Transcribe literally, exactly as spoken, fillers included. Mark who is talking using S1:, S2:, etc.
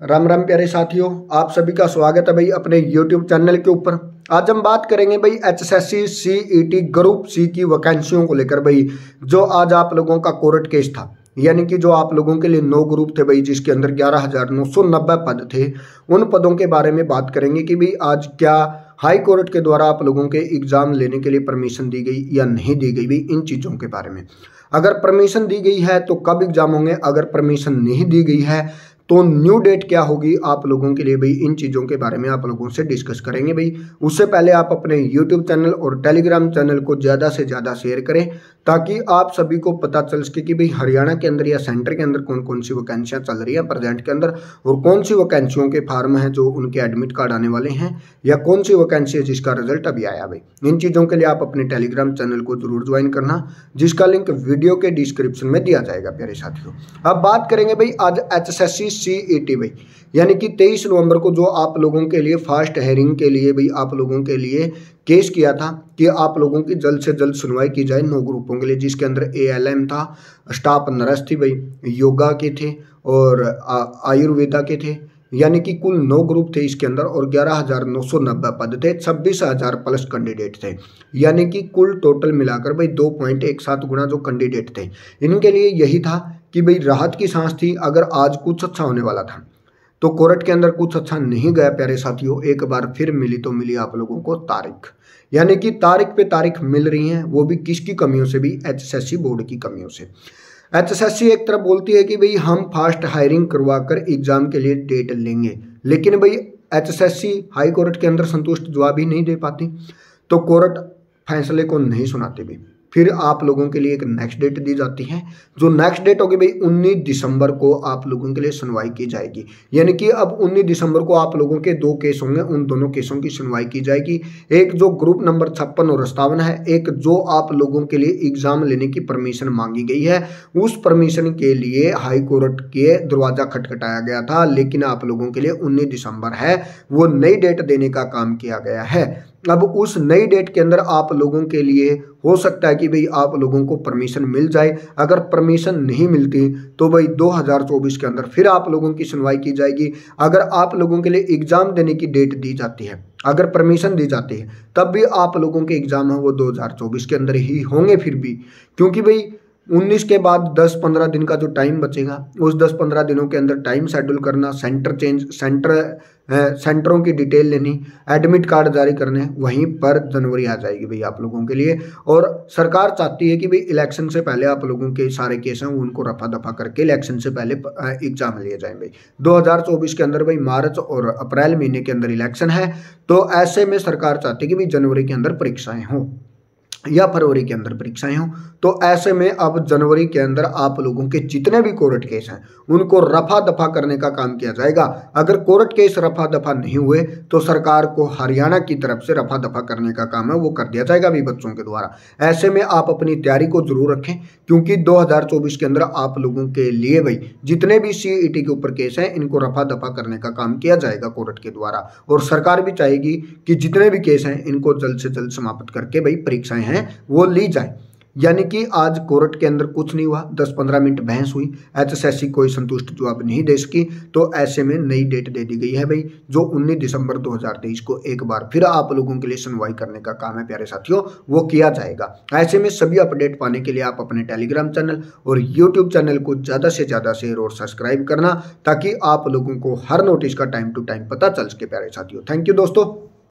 S1: राम राम प्यारे साथियों, आप सभी का स्वागत है भाई अपने यूट्यूब चैनल के ऊपर। आज हम बात करेंगे भाई एचएसएससी सीईटी ग्रुप सी की वैकेंसियों को लेकर भाई, जो आज आप लोगों का कोर्ट केस था, यानी कि जो आप लोगों के लिए नौ ग्रुप थे भाई, जिसके अंदर ग्यारह हजार नौ सौ नब्बे पद थे। उन पदों के बारे में बात करेंगे कि भाई आज क्या हाई कोर्ट के द्वारा आप लोगों के एग्जाम लेने के लिए परमिशन दी गई या नहीं दी गई भाई, इन चीज़ों के बारे में। अगर परमिशन दी गई है तो कब एग्जाम होंगे, अगर परमिशन नहीं दी गई है तो न्यू डेट क्या होगी आप लोगों के लिए भाई, इन चीज़ों के बारे में आप लोगों से डिस्कस करेंगे भाई। उससे पहले आप अपने यूट्यूब चैनल और टेलीग्राम चैनल को ज़्यादा से ज़्यादा शेयर करें, ताकि आप सभी को पता चल सके कि भाई हरियाणा के अंदर या सेंटर के अंदर कौन कौन सी वैकेंसियाँ चल रही हैं प्रेजेंट के अंदर, और कौन सी वैकेंसियों के फार्म हैं जो उनके एडमिट कार्ड आने वाले हैं, या कौन सी वैकेंसी है जिसका रिजल्ट अभी आया भाई। इन चीज़ों के लिए आप अपने टेलीग्राम चैनल को जरूर ज्वाइन करना, जिसका लिंक वीडियो के डिस्क्रिप्शन में दिया जाएगा प्यारे साथियों। अब बात करेंगे भाई आज एचएसएससी सीईटी भाई, यानी कि तेईस नवंबर को जो आप लोगों के लिए फास्ट हेयरिंग के लिए भाई आप लोगों के लिए केस किया था कि आप लोगों की जल्द से जल्द सुनवाई की जाए नौ ग्रुपों के लिए, जिसके अंदर एएलएम था, स्टाफ नर्स थी भाई, योगा के थे और आयुर्वेदा के थे, यानी कि कुल नौ ग्रुप थे इसके अंदर, और ग्यारह हजार नौ सौ नब्बे पद थे, छब्बीस हजार प्लस कैंडिडेट थे, यानी कि कुल टोटल मिलाकर भाई दो पॉइंट एक सात गुना जो कैंडिडेट थे। इनके लिए यही था कि भाई राहत की सांस थी, अगर आज कुछ अच्छा होने वाला था तो कोर्ट के अंदर कुछ अच्छा नहीं गया प्यारे साथियों। एक बार फिर मिली तो मिली आप लोगों को तारीख, यानी कि तारीख पे तारीख मिल रही हैं, वो भी किसकी कमियों से भी, एचएसएससी बोर्ड की कमियों से। एचएसएससी एक तरफ बोलती है कि भाई हम फास्ट हायरिंग करवाकर एग्जाम के लिए डेट लेंगे, लेकिन भाई एचएसएससी हाई कोर्ट के अंदर संतुष्ट जवाब ही नहीं दे पाती, तो कोर्ट फैसले को नहीं सुनाती भी। फिर आप लोगों के लिए एक नेक्स्ट डेट दी जाती है, जो नेक्स्ट डेट होगी भाई उन्नीस दिसंबर को आप लोगों के लिए सुनवाई की जाएगी। यानी कि अब उन्नीस दिसंबर को आप लोगों के दो केस होंगे, उन दोनों केसों की सुनवाई की जाएगी। एक जो ग्रुप नंबर छप्पन और सत्तावन है, एक जो आप लोगों के लिए एग्जाम लेने की परमिशन मांगी गई है, उस परमिशन के लिए हाई कोर्ट के दरवाजा खटखटाया गया था, लेकिन आप लोगों के लिए उन्नीस दिसंबर है, वो नई डेट देने का काम किया गया है। अब उस नई डेट के अंदर आप लोगों के लिए हो सकता है कि भाई आप लोगों को परमिशन मिल जाए। अगर परमिशन नहीं मिलती तो भाई दो हज़ार चौबीस के अंदर फिर आप लोगों की सुनवाई की जाएगी। अगर आप लोगों के लिए एग्जाम देने की डेट दी जाती है, अगर परमिशन दी जाती है, तब भी आप लोगों के एग्जाम है वो दो हज़ार चौबीस के अंदर ही होंगे फिर भी, क्योंकि भाई उन्नीस के बाद दस पंद्रह दिन का जो टाइम बचेगा, उस दस पंद्रह दिनों के अंदर टाइम शेड्यूल करना, सेंटर चेंज, सेंटर सेंटरों की डिटेल लेनी, एडमिट कार्ड जारी करने, वहीं पर जनवरी आ जाएगी भाई आप लोगों के लिए। और सरकार चाहती है कि भाई इलेक्शन से पहले आप लोगों के सारे केस हैं उनको रफा दफा करके इलेक्शन से पहले एग्जाम लिए जाएं भाई। दो हज़ार चौबीस के अंदर भाई मार्च और अप्रैल महीने के अंदर इलेक्शन है, तो ऐसे में सरकार चाहती है कि भाई जनवरी के अंदर परीक्षाएं हों या फरवरी के अंदर परीक्षाएं हों। तो ऐसे में अब जनवरी के अंदर आप लोगों के जितने भी कोर्ट केस हैं उनको रफा दफा करने का काम किया जाएगा। अगर कोर्ट केस रफा दफा नहीं हुए तो सरकार को हरियाणा की तरफ से रफा दफा करने का काम है वो कर दिया जाएगा भी बच्चों के द्वारा। ऐसे में आप अपनी तैयारी को जरूर रखें, क्योंकि दो हज़ार चौबीस के अंदर आप लोगों के लिए भाई जितने भी सीईटी के ऊपर केस हैं इनको रफा दफा करने का काम किया जाएगा कोर्ट के द्वारा, और सरकार भी चाहेगी कि जितने भी केस हैं इनको जल्द से जल्द समाप्त करके भाई परीक्षाएं वो ली जाए। यानी कि आज कोर्ट के अंदर कुछ नहीं हुआ, दस पंद्रह मिनट बहस हुई, एचएसएससी कोई संतुष्ट जवाब नहीं दे सकी, तो ऐसे में नई डेट दे दी गई है भाई, जो उन्नीस दिसंबर दो हज़ार तेईस को एक बार फिर आप लोगों के लिए सुनवाई करने का काम है प्यारे साथियों, वो किया जाएगा। ऐसे में सभी अपडेट पाने के लिए आप अपने टेलीग्राम चैनल और यूट्यूब चैनल को ज़्यादा से ज़्यादा शेयर और सब्सक्राइब करना, ताकि आप लोगों को हर नोटिस का टाइम टू टाइम पता चल सके प्यारे साथियों। थैंक यू दोस्तों।